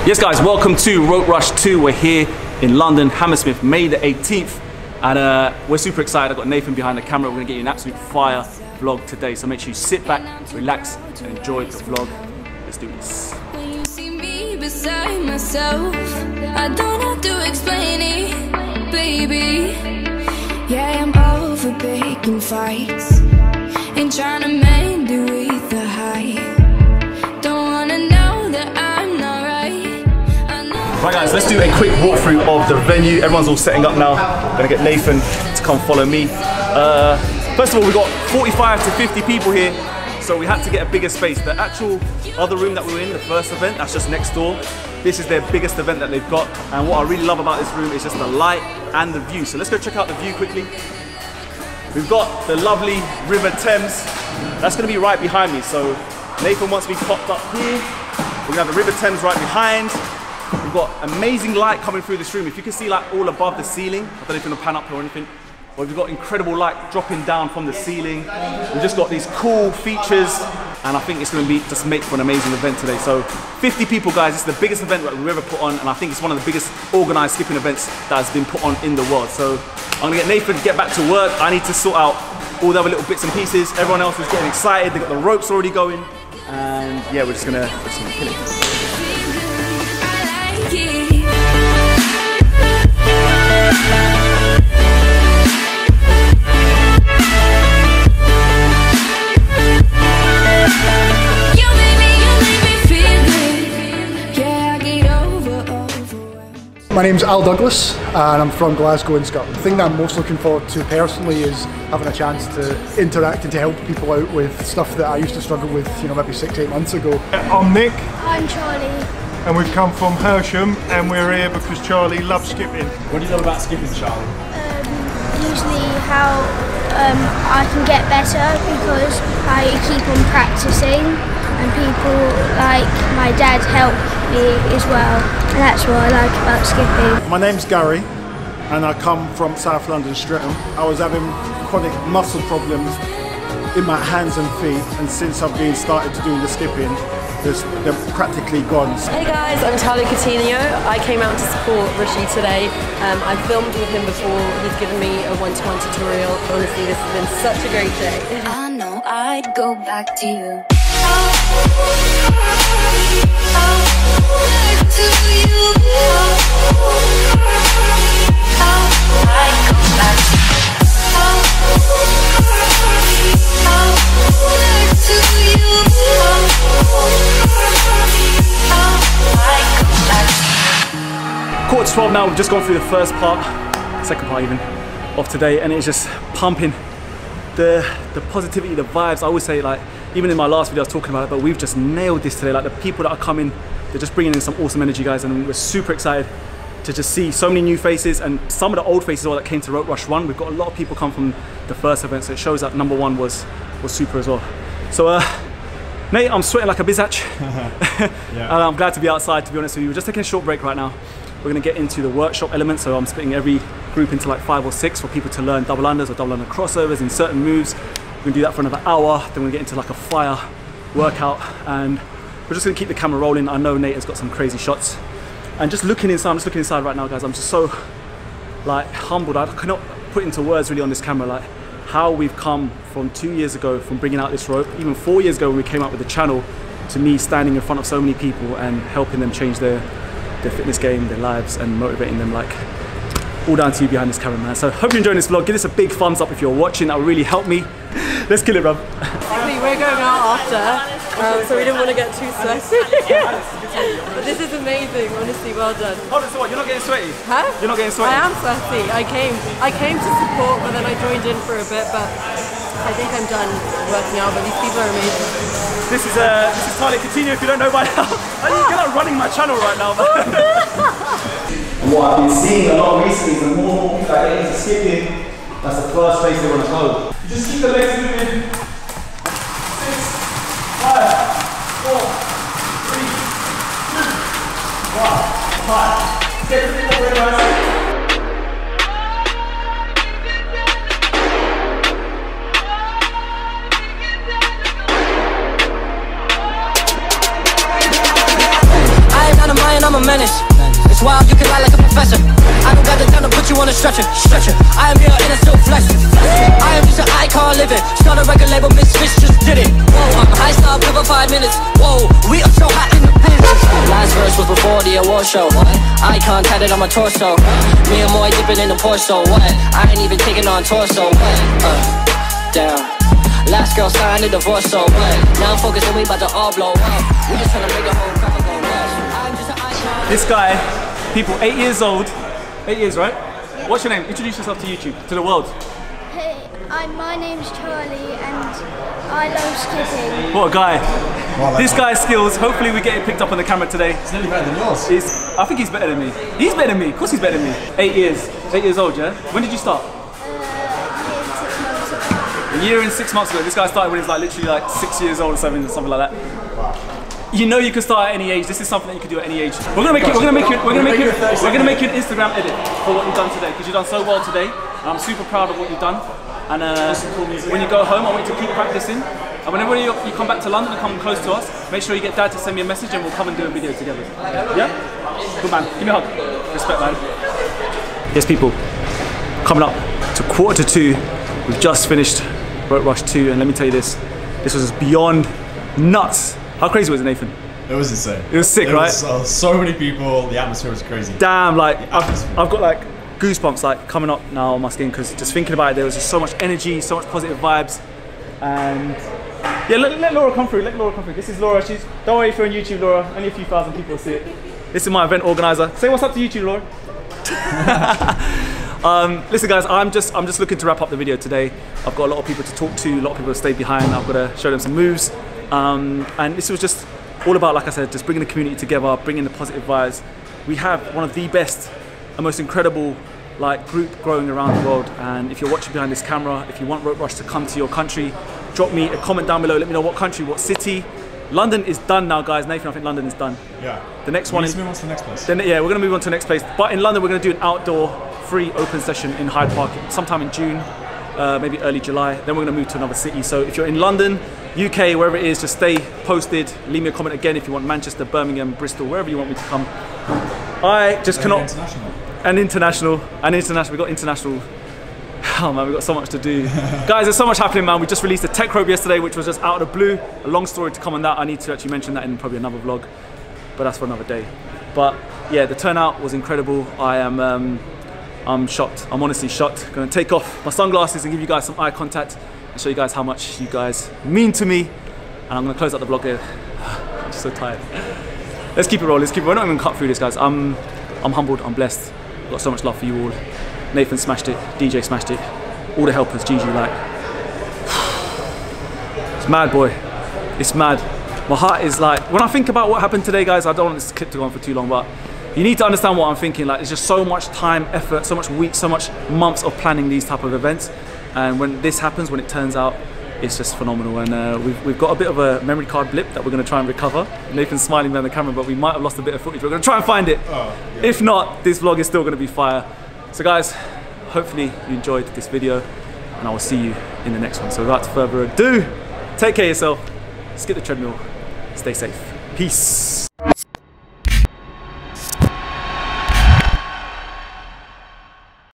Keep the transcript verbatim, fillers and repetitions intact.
Yes guys, welcome to Rope Rush two. We're here in London, Hammersmith, May the eighteenth. And uh, we're super excited. I've got Nathan behind the camera. We're gonna get you an absolute fire vlog today. So make sure you sit back, relax, and enjoy the vlog. Let's do this. When you see me beside myself, I don't have to explain it, baby. Yeah, I'm over picking fights and trying to mend it with the height. Don't wanna know that I'm not right. I know. Right guys, let's do a quick walkthrough of the venue. Everyone's all setting up now. I'm gonna get Nathan to come follow me. Uh, first of all, we've got forty-five to fifty people here. So we had to get a bigger space. The actual other room that we were in, the first event, that's just next door. This is their biggest event that they've got. And what I really love about this room is just the light and the view. So let's go check out the view quickly. We've got the lovely River Thames. That's gonna be right behind me. So Nathan wants me popped up here. We're gonna have the River Thames right behind. We've got amazing light coming through this room. If you can see like all above the ceiling, I don't know if you're gonna pan up or anything. But we've got incredible light dropping down from the ceiling. We've just got these cool features, and I think it's going to be just make for an amazing event today. So fifty people, guys. It's the biggest event that we've ever put on, and I think it's one of the biggest organized skipping events that has been put on in the world. So I'm gonna get Nathan to get back to work. I need to sort out all the other little bits and pieces. Everyone else is getting excited. They got the ropes already going, and yeah, we're just gonna, we're just gonna kill it. My name's Al Douglas and I'm from Glasgow in Scotland. The thing that I'm most looking forward to personally is having a chance to interact and to help people out with stuff that I used to struggle with, you know, maybe six, eight months ago. I'm Nick. I'm Charlie. And we've come from Hersham and we're here because Charlie loves skipping. What do you love about skipping, Charlie? Um, usually how um, I can get better because I keep on practicing and people like my dad help me as well, and that's what I like about skipping. My name's Gary and I come from South London, Streatham. I was having chronic muscle problems in my hands and feet, and since I've been started to do the skipping, they're practically gone. Hey guys, I'm Talia Coutinho. I came out to support Rishi today. Um, I filmed with him before. He's given me a one-to-one tutorial. Honestly, this has been such a great day. I know I'd go back to you. Quarter to twelve now. We've just gone through the first part, second part even, of today, and it's just pumping. The the positivity, the vibes. I always say, like, even in my last video I was talking about it, but we've just nailed this today. Like, the people that are coming, they're just bringing in some awesome energy, guys, and we're super excited to just see so many new faces and some of the old faces all that came to Rope Rush one. We've got a lot of people come from the first event, so it shows that number one was was super as well. So uh Nate, I'm sweating like a bizacch. Yeah. And I'm glad to be outside, to be honest with you. We're just taking a short break right now. We're gonna get into the workshop element, so I'm splitting every group into like five or six for people to learn double unders or double under crossovers in certain moves. We're gonna do that for another hour, then we're gonna get into like a fire workout, and we're just gonna keep the camera rolling. I know Nate has got some crazy shots. And just looking inside, I'm just looking inside right now, guys, I'm just so like humbled. I cannot put into words really on this camera, like how we've come from two years ago from bringing out this rope, even four years ago when we came up with the channel, to me standing in front of so many people and helping them change their their fitness game, their lives, and motivating them. Like, all down to you behind this camera, man. So hope you're enjoying this vlog. Give this a big thumbs up if you're watching. That will really help me. Let's kill it, bruv. We're going out after, um, so we didn't want to get too sweaty. But this is amazing, honestly, well done. Hold on, so what, you're not getting sweaty? Huh? You're not getting sweaty? I am sweaty. I came, I came to support, but then I joined in for a bit, but I think I'm done working out, but these people are amazing. This is uh, this is Talia Coutinho, if you don't know by now. You're not running my channel right now, man. And what I've been seeing a lot recently is the more people that get into skipping, that's the first place they want to go. Just keep the legs moving. Six, five, four, three, two, one, five. Get the people ready, guys. I'm a menace. It's wild, you can lie like a professor. I don't got the time to put you on a stretcher. Stretcher. I am here and I still flex. I am just an icon living. Start a record label, Misfits just did it. Whoa, I'm a high star, for five minutes. Whoa, we are so hot in the business. Last verse was before the award show. Icon tatted on my torso. Me and Moy dipping in the Porto. What? I ain't even taking on torso. What? Uh, down. Last girl signed a divorce, so what? Now I'm focused and we about to all blow up. We just tryna make the whole crowd go nuts. I'm just an icon. This guy, people, eight years old. Eight years, right? Yeah. What's your name? Introduce yourself to YouTube, to the world. Hey, I, my name's Charlie and I love skipping. What a guy. Well, like this guy's skills, hopefully we get it picked up on the camera today. He's nearly better than yours. He's, I think he's better than me. He's better than me, of course he's better than me. Eight years, eight years old, yeah? When did you start? A year and six months ago. This guy started when he was like literally like six years old or something, something like that. You know you can start at any age. This is something that you can do at any age. We're gonna make it. We're gonna make it. We're gonna make it. We're gonna make you an Instagram edit for what you've done today because you've done so well today. And I'm super proud of what you've done. And uh, when you go home, I want you to keep practicing. And whenever you, you come back to London and come close to us, make sure you get Dad to send me a message and we'll come and do a video together. Yeah? Good man. Give me a hug. Respect, man. Yes, people. Coming up to quarter to two. We've just finished Rope Rush two, and let me tell you this, this was beyond nuts. How crazy was it, Nathan? It was insane. It was sick, it right? Was, uh, so many people, the atmosphere was crazy. Damn, like, I've, I've got like goosebumps like coming up now on my skin because just thinking about it, there was just so much energy, so much positive vibes, and yeah, let, let Laura come through, let Laura come through. This is Laura, she's, don't worry if you're on YouTube, Laura, only a few thousand people will see it. This is my event organizer. Say what's up to YouTube, Laura. Um, listen guys, I'm just I'm just looking to wrap up the video today. I've got a lot of people to talk to, a lot of people to stay behind. I've got to show them some moves. Um, and this was just all about, like I said, just bringing the community together, bringing the positive vibes. We have one of the best and most incredible like group growing around the world. And if you're watching behind this camera, if you want Rope Rush to come to your country, drop me a comment down below. Let me know what country, what city. London is done now, guys. Nathan, I think London is done. Yeah. The next we one need is. to move on to the next place. Then, yeah, we're going to move on to the next place. But in London, we're going to do an outdoor free open session in Hyde Park sometime in June, uh, maybe early July. Then we're going to move to another city. So if you're in London, U K, wherever it is, just stay posted. Leave me a comment again if you want Manchester, Birmingham, Bristol, wherever you want me to come. I just and cannot. International. And international. And international. We've got international. Oh man, we've got so much to do. Guys, there's so much happening, man. We just released a tech rope yesterday, which was just out of the blue. A long story to come on that. I need to actually mention that in probably another vlog, but that's for another day. But yeah, the turnout was incredible. I am um, I'm shocked. I'm honestly shocked. Gonna take off my sunglasses and give you guys some eye contact and show you guys how much you guys mean to me. And I'm gonna close out the vlog here. I'm just so tired. Let's keep it rolling. Let's keep it. We're not even cut through this, guys. I'm I'm humbled. I'm blessed. I've got so much love for you all. Nathan smashed it, D J smashed it, all the helpers, Gigi, like, it's mad, boy, it's mad. My heart is like, when I think about what happened today, guys, I don't want this clip to go on for too long, but you need to understand what I'm thinking. Like, there's just so much time, effort, so much weeks, so much months of planning these type of events, and when this happens, when it turns out, it's just phenomenal. And uh, we've, we've got a bit of a memory card blip that we're going to try and recover. Nathan's smiling behind the camera, but we might have lost a bit of footage. We're going to try and find it. Oh, yeah. If not, this vlog is still going to be fire. So guys, hopefully you enjoyed this video and I will see you in the next one. So without further ado, take care of yourself, skip the treadmill, stay safe. Peace.